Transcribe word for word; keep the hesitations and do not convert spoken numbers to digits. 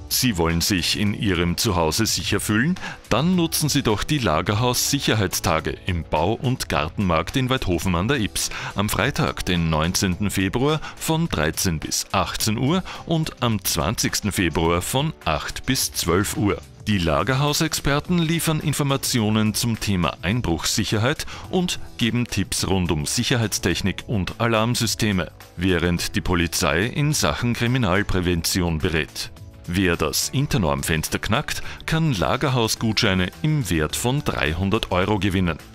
Sie wollen sich in Ihrem Zuhause sicher fühlen? Dann nutzen Sie doch die Lagerhaus-Sicherheitstage im Bau- und Gartenmarkt in Waidhofen an der Ybbs am Freitag, den neunzehnten Februar von dreizehn bis achtzehn Uhr und am zwanzigsten Februar von acht bis zwölf Uhr. Die Lagerhausexperten liefern Informationen zum Thema Einbruchssicherheit und geben Tipps rund um Sicherheitstechnik und Alarmsysteme, während die Polizei in Sachen Kriminalprävention berät. Wer das Internorm-Fenster knackt, kann Lagerhausgutscheine im Wert von dreihundert Euro gewinnen.